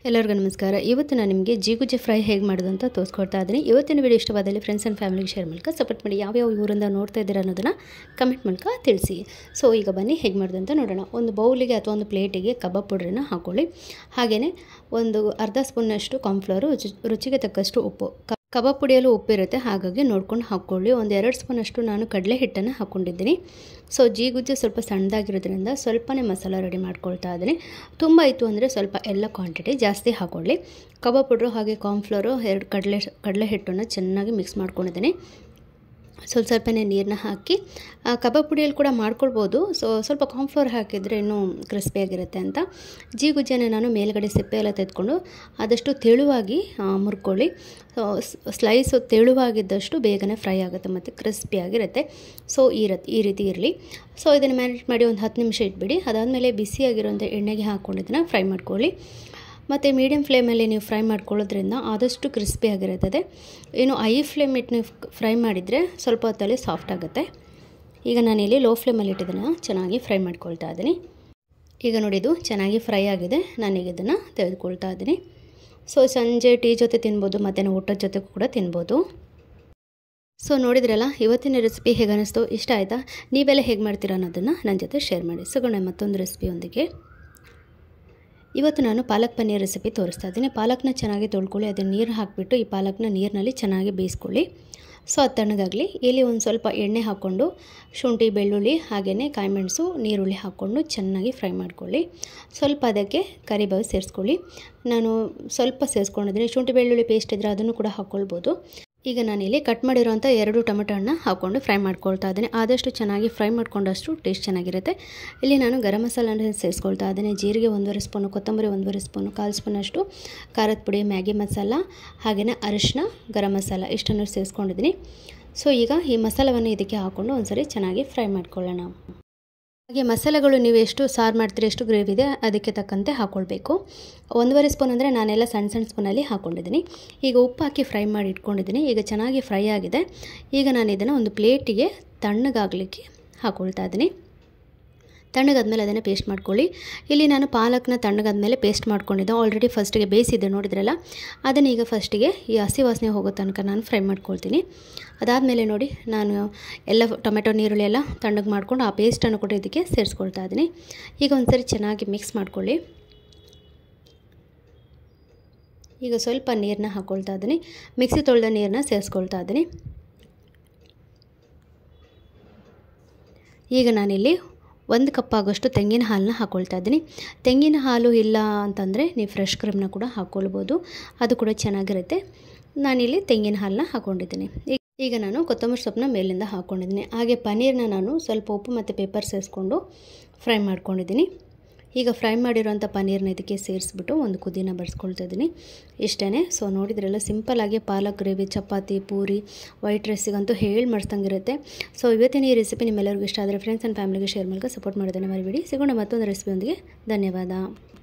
ಎಲ್ಲರಿಗೂ ನಮಸ್ಕಾರ. ಇವತ್ತು ನಾನು ನಿಮಗೆ ಜೀಗುಜ್ಜೆ ಫ್ರೈ ಹೇಗೆ ಮಾಡೋದು ಅಂತ ತೋರಿಸ್ಕೊಡ್ತಾ ಇದ್ದೀನಿ. ಇವತ್ತಿನ ವಿಡಿಯೋ ಇಷ್ಟವಾದಲ್ಲಿ ಫ್ರೆಂಡ್ಸ್ ಆ್ಯಂಡ್ ಫ್ಯಾಮಿಲಿಗೆ ಶೇರ್ ಮೂಲಕ ಸಪೋರ್ಟ್ ಮಾಡಿ. ಯಾವ್ಯಾವ ಊರಿಂದ ನೋಡ್ತಾ ಇದ್ದೀರಾ ಅನ್ನೋದನ್ನು ಕಮೆಂಟ್ ಮೂಲಕ ತಿಳಿಸಿ. ಸೊ ಈಗ ಬನ್ನಿ ಹೇಗೆ ಮಾಡೋದು ಅಂತ ನೋಡೋಣ. ಒಂದು ಬೌಲಿಗೆ ಅಥವಾ ಒಂದು ಪ್ಲೇಟಿಗೆ ಕಬಾಬ್ ಪೌಡ್ರನ್ನ ಹಾಕ್ಕೊಳ್ಳಿ. ಹಾಗೆಯೇ ಒಂದು ಅರ್ಧ ಸ್ಪೂನ್ನಷ್ಟು ಕಾರ್ನ್ಫ್ಲವರು, ರುಚಿಗೆ ತಕ್ಕಷ್ಟು ಉಪ್ಪು. ಕಬಾಬ್ ಪುಡಿಯಲ್ಲೂ ಉಪ್ಪಿರುತ್ತೆ, ಹಾಗಾಗಿ ನೋಡ್ಕೊಂಡು ಹಾಕ್ಕೊಳ್ಳಿ. ಒಂದು 2 ಸ್ಪೂನಷ್ಟು ನಾನು ಕಡಲೆ ಹಿಟ್ಟನ್ನು ಹಾಕ್ಕೊಂಡಿದ್ದೀನಿ. ಸೊ ಜೀಗುಜ್ಜೆ ಸ್ವಲ್ಪ ಸಣ್ಣದಾಗಿರೋದ್ರಿಂದ ಸ್ವಲ್ಪನೇ ಮಸಾಲ ರೆಡಿ ಮಾಡ್ಕೊಳ್ತಾ ಇದ್ದೀನಿ. ತುಂಬ ಇತ್ತು ಅಂದರೆ ಸ್ವಲ್ಪ ಎಲ್ಲ ಕ್ವಾಂಟಿಟಿ ಜಾಸ್ತಿ ಹಾಕ್ಕೊಳ್ಳಿ. ಕಬಾಬ್ ಪೌಡ್ರು ಹಾಗೆ ಕಾರ್ನ್ಫ್ಲವರು 2 ಕಡಲೆ ಹಿಟ್ಟನ್ನು ಚೆನ್ನಾಗಿ ಮಿಕ್ಸ್ ಮಾಡ್ಕೊಂಡಿದ್ದೀನಿ. ಸ್ವಲ್ಪನೇ ನೀರನ್ನ ಹಾಕಿ ಕಬಾಬ್ ಪುಡಿಯಲ್ಲಿ ಕೂಡ ಮಾಡ್ಕೊಳ್ಬೋದು. ಸ್ವಲ್ಪ ಕಾರ್ನ್ಫ್ಲವರ್ ಹಾಕಿದರೆ ಇನ್ನೂ ಕ್ರಿಸ್ಪಿಯಾಗಿರುತ್ತೆ ಅಂತ. ಜೀಗುಜ್ಜೆನ ನಾನು ಮೇಲ್ಗಡೆ ಸಿಪ್ಪೆ ಎಲ್ಲ ತೆಗೆದುಕೊಂಡು ಆದಷ್ಟು ತೆಳುವಾಗಿ ಮುರ್ಕೊಳ್ಳಿ. ಸ್ಲೈಸು ತೆಳುವಾಗಿದ್ದಷ್ಟು ಬೇಗನೆ ಫ್ರೈ ಆಗುತ್ತೆ ಮತ್ತು ಕ್ರಿಸ್ಪಿಯಾಗಿರುತ್ತೆ. ಸೊ ಈ ರೀತಿ ಇರಲಿ. ಸೊ ಇದನ್ನು ಮ್ಯಾರಿನೇಟ್ ಮಾಡಿ ಒಂದು 10 ನಿಮಿಷ ಇಟ್ಬಿಡಿ. ಅದಾದಮೇಲೆ ಬಿಸಿಯಾಗಿರೋಂಥ ಎಣ್ಣೆಗೆ ಹಾಕ್ಕೊಂಡು ಇದನ್ನು ಫ್ರೈ ಮಾಡ್ಕೊಳ್ಳಿ. ಮತ್ತು ಮೀಡಿಯಮ್ ಫ್ಲೇಮಲ್ಲಿ ನೀವು ಫ್ರೈ ಮಾಡ್ಕೊಳ್ಳೋದ್ರಿಂದ ಆದಷ್ಟು ಕ್ರಿಸ್ಪಿಯಾಗಿರುತ್ತದೆ. ಇನ್ನು ಐ ಫ್ಲೇಮ್ ಇಟ್ಟು ನೀವು ಫ್ರೈ ಮಾಡಿದರೆ ಸ್ವಲ್ಪ ಹೊತ್ತಲ್ಲಿ ಸಾಫ್ಟ್ ಆಗುತ್ತೆ. ಈಗ ನಾನಿಲ್ಲಿ ಲೋ ಫ್ಲೇಮಲ್ಲಿ ಇಟ್ಟಿದ್ದನ್ನು ಚೆನ್ನಾಗಿ ಫ್ರೈ ಮಾಡ್ಕೊಳ್ತಾ ಇದ್ದೀನಿ. ಈಗ ನೋಡಿ, ಇದು ಚೆನ್ನಾಗಿ ಫ್ರೈ ಆಗಿದೆ. ನಾನೀಗ ಇದನ್ನು ತೆಗೆದುಕೊಳ್ತಾ ಇದ್ದೀನಿ. ಸೊ ಸಂಜೆ ಟೀ ಜೊತೆ ತಿನ್ಬೋದು, ಮತ್ತು ಊಟದ ಜೊತೆ ಕೂಡ ತಿನ್ಬೋದು. ಸೊ ನೋಡಿದ್ರಲ್ಲ, ಇವತ್ತಿನ ರೆಸಿಪಿ ಹೇಗೆ ಅನ್ನಿಸ್ತು, ಇಷ್ಟ ಆಯಿತಾ? ನೀವೆಲ್ಲ ಹೇಗೆ ಮಾಡ್ತೀರಾ ಅನ್ನೋದನ್ನು ನನ್ನ ಜೊತೆ ಶೇರ್ ಮಾಡಿ. ಸಿಗೋಣ ಮತ್ತೊಂದು ರೆಸಿಪಿಯೊಂದಿಗೆ. ಇವತ್ತು ನಾನು ಪಾಲಕ್ ಪನ್ನೀರ್ ರೆಸಿಪಿ ತೋರಿಸ್ತಾ ಇದ್ದೀನಿ. ಪಾಲಕ್ನ ಚೆನ್ನಾಗಿ ತೊಳ್ಕೊಳ್ಳಿ. ಅದನ್ನು ನೀರು ಹಾಕಿಬಿಟ್ಟು ಈ ಪಾಲಕ್ನ ನೀರಿನಲ್ಲಿ ಚೆನ್ನಾಗಿ ಬೇಯಿಸ್ಕೊಳ್ಳಿ. ಸೊ ಅದು ತಣ್ಣಗಾಗಲಿ. ಇಲ್ಲಿ ಒಂದು ಸ್ವಲ್ಪ ಎಣ್ಣೆ ಹಾಕ್ಕೊಂಡು ಶುಂಠಿ, ಬೆಳ್ಳುಳ್ಳಿ ಹಾಗೆಯೇ ಕಾಯಿಮೆಣಸು, ನೀರುಳ್ಳಿ ಹಾಕ್ಕೊಂಡು ಚೆನ್ನಾಗಿ ಫ್ರೈ ಮಾಡ್ಕೊಳ್ಳಿ. ಸ್ವಲ್ಪ ಅದಕ್ಕೆ ಕರಿಬೇವು ಸೇರಿಸ್ಕೊಳ್ಳಿ. ನಾನು ಸ್ವಲ್ಪ ಸೇರಿಸ್ಕೊಂಡಿದ್ದೀನಿ. ಶುಂಠಿ ಬೆಳ್ಳುಳ್ಳಿ ಪೇಸ್ಟ್ ಇದ್ದರೆ ಅದನ್ನು ಕೂಡ ಹಾಕ್ಕೊಳ್ಬೋದು. ಈಗ ನಾನಿಲ್ಲಿ ಕಟ್ ಮಾಡಿರೋಂಥ 2 ಟೊಮೆಟೊ ಹಣ್ಣು ಹಾಕ್ಕೊಂಡು ಫ್ರೈ ಮಾಡ್ಕೊಳ್ತಾ ಇದ್ದೀನಿ. ಆದಷ್ಟು ಚೆನ್ನಾಗಿ ಫ್ರೈ ಮಾಡ್ಕೊಂಡಷ್ಟು ಟೇಸ್ಟ್ ಚೆನ್ನಾಗಿರುತ್ತೆ. ಇಲ್ಲಿ ನಾನು ಗರಂ ಮಸಾಲನ ಸೇರಿಸ್ಕೊಳ್ತಾ ಇದ್ದೀನಿ. ಜೀರಿಗೆ 1.5 ಸ್ಪೂನು, ಕೊತ್ತಂಬರಿ 1.5 ಸ್ಪೂನು, 1/4 ಸ್ಪೂನಷ್ಟು ಖಾರದ ಪುಡಿ, ಮ್ಯಾಗಿ ಮಸಾಲ ಹಾಗೆಯೇ ಅರಿಶಿನ, ಗರಂ ಮಸಾಲ ಇಷ್ಟನ್ನು ಸೇರಿಸ್ಕೊಂಡಿದ್ದೀನಿ. ಸೊ ಈಗ ಈ ಮಸಾಲವನ್ನು ಇದಕ್ಕೆ ಹಾಕ್ಕೊಂಡು ಒಂದ್ಸರಿ ಚೆನ್ನಾಗಿ ಫ್ರೈ ಮಾಡ್ಕೊಳ್ಳೋಣ. ಹಾಗೆ ಮಸಾಲೆಗಳು ನೀವು ಎಷ್ಟು ಸಾರು ಮಾಡ್ತೀರಿ, ಎಷ್ಟು ಗ್ರೇವಿ ಇದೆ ಅದಕ್ಕೆ ತಕ್ಕಂತೆ ಹಾಕ್ಕೊಳ್ಬೇಕು. 1.5 ಸ್ಪೂನ್ ಅಂದರೆ ನಾನೆಲ್ಲ ಸಣ್ಣ ಸ್ಪೂನಲ್ಲಿ ಹಾಕ್ಕೊಂಡಿದ್ದೀನಿ. ಈಗ ಉಪ್ಪು ಹಾಕಿ ಫ್ರೈ ಮಾಡಿ ಇಟ್ಕೊಂಡಿದ್ದೀನಿ. ಈಗ ಚೆನ್ನಾಗಿ ಫ್ರೈ ಆಗಿದೆ. ಈಗ ನಾನು ಇದನ್ನು ಒಂದು ಪ್ಲೇಟಿಗೆ ತಣ್ಣಗಾಗಲಿಕ್ಕೆ ಹಾಕ್ಕೊಳ್ತಾ ಇದ್ದೀನಿ. ತಣ್ಣಗಾದ್ಮೇಲೆ ಅದನ್ನು ಪೇಸ್ಟ್ ಮಾಡ್ಕೊಳ್ಳಿ. ಇಲ್ಲಿ ನಾನು ಪಾಲಕ್ನ ತಣ್ಣಗಾದ್ಮೇಲೆ ಪೇಸ್ಟ್ ಮಾಡ್ಕೊಂಡಿದ್ದೆ. ಆಲ್ರೆಡಿ ಫಸ್ಟಿಗೆ ಬೇಯಿಸಿದ್ದೆ ನೋಡಿದ್ರಲ್ಲ, ಅದನ್ನು ಈಗ ಫಸ್ಟಿಗೆ ಈ ಹಸಿ ವಾಸನೆ ಹೋಗೋ ತನಕ ನಾನು ಫ್ರೈ ಮಾಡ್ಕೊಳ್ತೀನಿ. ಅದಾದಮೇಲೆ ನೋಡಿ, ನಾನು ಎಲ್ಲ ಟೊಮೆಟೊ, ನೀರುಳ್ಳಿ ಎಲ್ಲ ತಣ್ಣಗೆ ಮಾಡ್ಕೊಂಡು ಆ ಪೇಸ್ಟನ್ನು ಕೂಡ ಇದಕ್ಕೆ ಸೇರಿಸ್ಕೊಳ್ತಾ ಇದ್ದೀನಿ. ಈಗ ಒಂದ್ಸರಿ ಚೆನ್ನಾಗಿ ಮಿಕ್ಸ್ ಮಾಡ್ಕೊಳ್ಳಿ. ಈಗ ಸ್ವಲ್ಪ ನೀರನ್ನ ಹಾಕ್ಕೊಳ್ತಾ ಇದ್ದೀನಿ. ಮಿಕ್ಸಿ ತೊಳೆದ ನೀರನ್ನ ಸೇರಿಸ್ಕೊಳ್ತಾ ಇದ್ದೀನಿ. ಈಗ ನಾನಿಲ್ಲಿ 1 ಕಪ್ ಆಗೋಷ್ಟು ತೆಂಗಿನ ಹಾಲನ್ನ ಹಾಕ್ಕೊಳ್ತಾ ಇದ್ದೀನಿ. ತೆಂಗಿನ ಹಾಲು ಇಲ್ಲ ಅಂತಂದರೆ ನೀವು ಫ್ರೆಶ್ ಕ್ರೀಮ್ನ ಕೂಡ ಹಾಕ್ಕೊಳ್ಬೋದು, ಅದು ಕೂಡ ಚೆನ್ನಾಗಿರುತ್ತೆ. ನಾನಿಲ್ಲಿ ತೆಂಗಿನ ಹಾಲನ್ನ ಹಾಕ್ಕೊಂಡಿದ್ದೀನಿ. ಈಗ ನಾನು ಕೊತ್ತಂಬರಿ ಸೊಪ್ಪನ್ನ ಮೇಲಿಂದ ಹಾಕ್ಕೊಂಡಿದ್ದೀನಿ. ಹಾಗೆ ಪನ್ನೀರನ್ನ ನಾನು ಸ್ವಲ್ಪ ಉಪ್ಪು ಮತ್ತು ಪೇಪರ್ ಸೇರಿಸ್ಕೊಂಡು ಫ್ರೈ ಮಾಡ್ಕೊಂಡಿದ್ದೀನಿ. ಈಗ ಫ್ರೈ ಮಾಡಿರೋಂಥ ಪನ್ನೀರನ್ನ ಇದಕ್ಕೆ ಸೇರಿಸ್ಬಿಟ್ಟು ಒಂದು ಕುದಿನ ಬರೆಸ್ಕೊಳ್ತಾ ಇದ್ದೀನಿ. ಇಷ್ಟೇ. ಸೊ ನೋಡಿದ್ರೆಲ್ಲ ಸಿಂಪಲ್ಲಾಗಿ ಪಾಲಕ್ ಗ್ರೇವಿ, ಚಪಾತಿ, ಪೂರಿ, ವೈಟ್ ರೈಸಿಗಂತೂ ಹೇಳಿ ಮಾಡಿಸ್ದಂಗಿರುತ್ತೆ. ಸೊ ಇವತ್ತಿನ ಈ ರೆಸಿಪಿ ನಿಮ್ಮೆಲ್ಲರಿಗೂ ಇಷ್ಟ ಆದರೆ ಫ್ರೆಂಡ್ಸ್ ಆ್ಯಂಡ್ ಫ್ಯಾಮಿಲಿಗೆ ಶೇರ್ ಮೂಲಕ ಸಪೋರ್ಟ್ ಮಾಡೋದನ್ನು ಮರಿಬೇಡಿ. ಸಿಗೋಣ ಮತ್ತೊಂದು ರೆಸಿಪಿಯೊಂದಿಗೆ. ಧನ್ಯವಾದ.